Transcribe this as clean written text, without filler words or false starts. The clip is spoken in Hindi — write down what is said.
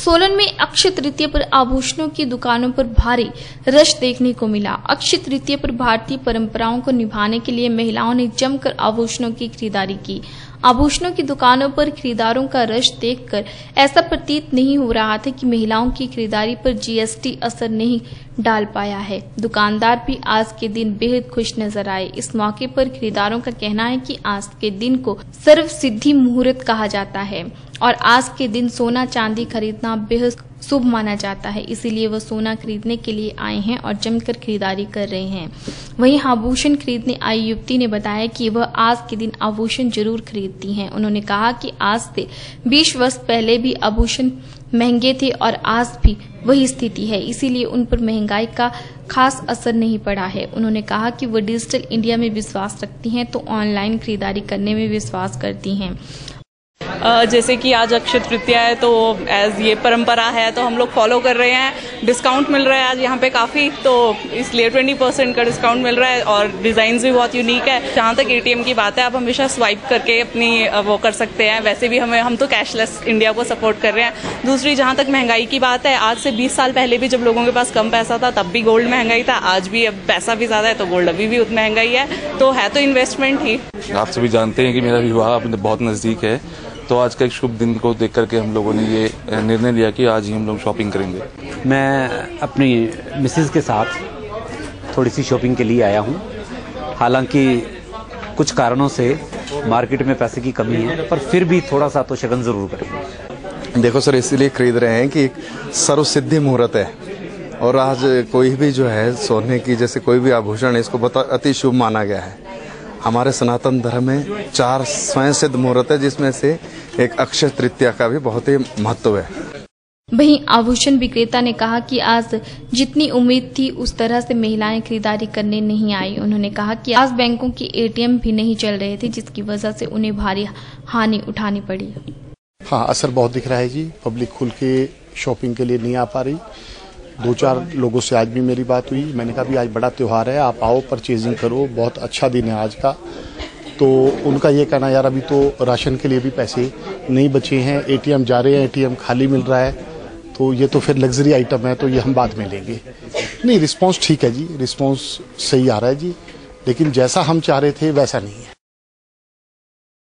सोलन में अक्षय तृतीया पर आभूषणों की दुकानों पर भारी रश देखने को मिला। अक्षय तृतीया पर भारतीय परंपराओं को निभाने के लिए महिलाओं ने जमकर आभूषणों की खरीदारी की। आभूषणों की दुकानों पर खरीदारों का रश देखकर ऐसा प्रतीत नहीं हो रहा था कि महिलाओं की खरीदारी पर जीएसटी असर नहीं डाल पाया है। दुकानदार भी आज के दिन बेहद खुश नजर आए। इस मौके पर खरीदारों का कहना है कि आज के दिन को सर्व सिद्धि मुहूर्त कहा जाता है और आज के दिन सोना चांदी खरीदना बेहद शुभ माना जाता है, इसीलिए वह सोना खरीदने के लिए आए हैं और जमकर खरीदारी कर रहे हैं। वहीं आभूषण खरीदने आई युवती ने बताया कि वह आज के दिन आभूषण जरूर खरीदती हैं। उन्होंने कहा कि आज से 20 वर्ष पहले भी आभूषण महंगे थे और आज भी वही स्थिति है, इसीलिए उन पर महंगाई का खास असर नहीं पड़ा है। उन्होंने कहा कि वह डिजिटल इंडिया में विश्वास रखती हैं तो ऑनलाइन खरीदारी करने में विश्वास करती हैं। जैसे कि आज अक्षय तृतीया है तो एज ये परंपरा है तो हम लोग फॉलो कर रहे हैं। डिस्काउंट मिल रहा है आज यहाँ पे काफ़ी, तो इसलिए 20% का डिस्काउंट मिल रहा है और डिज़ाइंस भी बहुत यूनिक है। जहाँ तक एटीएम की बात है, आप हमेशा स्वाइप करके अपनी वो कर सकते हैं। वैसे भी हम तो कैशलेस इंडिया को सपोर्ट कर रहे हैं। दूसरी, जहाँ तक महंगाई की बात है, आज से 20 साल पहले भी जब लोगों के पास कम पैसा था तब भी गोल्ड महंगाई था। आज भी अब पैसा भी ज़्यादा है तो गोल्ड अभी भी उतना महंगाई है, तो है तो इन्वेस्टमेंट ही। आप सभी जानते हैं कि मेरा विवाह बहुत नज़दीक है, तो आज का एक शुभ दिन को देख करके हम लोगों ने ये निर्णय लिया कि आज ही हम लोग शॉपिंग करेंगे। मैं अपनी मिसेज के साथ थोड़ी सी शॉपिंग के लिए आया हूँ। हालांकि कुछ कारणों से मार्केट में पैसे की कमी है, पर फिर भी थोड़ा सा तो शगन जरूर करेंगे। देखो सर, इसीलिए खरीद रहे हैं कि सर्व सिद्धि मुहूर्त है और आज कोई भी जो है सोने की जैसे कोई भी आभूषण है, इसको अति शुभ माना गया है। हमारे सनातन धर्म में 4 स्वयं सिद्ध मुहूर्त है, जिसमें से एक अक्षय तृतीया का भी बहुत ही महत्व है। वहीं आभूषण विक्रेता ने कहा कि आज जितनी उम्मीद थी उस तरह से महिलाएं खरीदारी करने नहीं आई। उन्होंने कहा कि आज बैंकों की एटीएम भी नहीं चल रहे थे, जिसकी वजह से उन्हें भारी हानि उठानी पड़ी। हाँ, असर बहुत दिख रहा है जी। पब्लिक खुल के शॉपिंग के लिए नहीं आ पा रही। 2-4 लोगों से आज भी मेरी बात हुई। मैंने कहा भी आज बड़ा त्योहार है, आप आओ परचेजिंग करो, बहुत अच्छा दिन है आज का। तो उनका ये कहना, यार अभी तो राशन के लिए भी पैसे नहीं बचे हैं, एटीएम जा रहे हैं, एटीएम खाली मिल रहा है, तो ये तो फिर लग्जरी आइटम है, तो ये हम बाद में लेंगे। नहीं, रिस्पांस ठीक है जी, रिस्पांस सही आ रहा है जी, लेकिन जैसा हम चाह रहे थे वैसा नहीं है।